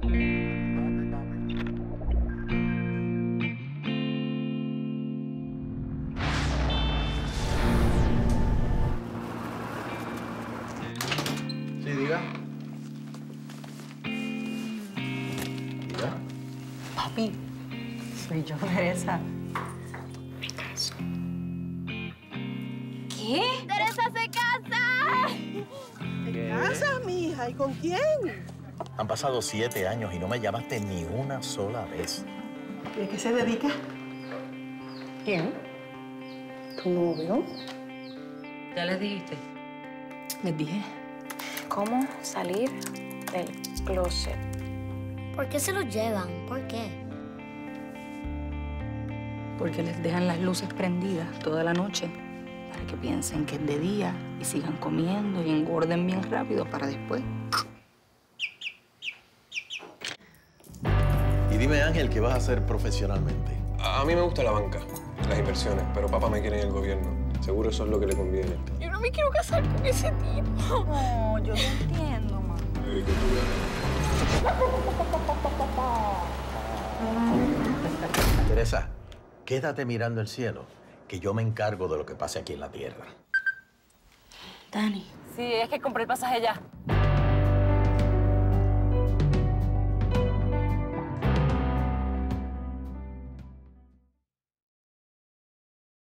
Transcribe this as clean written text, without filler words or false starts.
Sí, diga. Diga. Papi, soy yo, Teresa. Me caso. ¿Qué? ¡Teresa se casa! ¿Te casas, mija? ¿Y con quién? Han pasado 7 años y no me llamaste ni una sola vez. ¿Y a qué se dedica? ¿Quién? ¿Tu novio? ¿Ya les dijiste? Les dije. ¿Cómo salir del closet? ¿Por qué se lo llevan? ¿Por qué? Porque les dejan las luces prendidas toda la noche para que piensen que es de día y sigan comiendo y engorden bien rápido para después. Y dime, Ángel, ¿qué vas a hacer profesionalmente? A mí me gusta la banca, las inversiones, pero papá me quiere en el gobierno. Seguro eso es lo que le conviene. Yo no me quiero casar con ese tipo. No, yo te entiendo, mamá. Teresa, quédate mirando el cielo, que yo me encargo de lo que pase aquí en la tierra. Dani. Sí, es que compré el pasaje ya.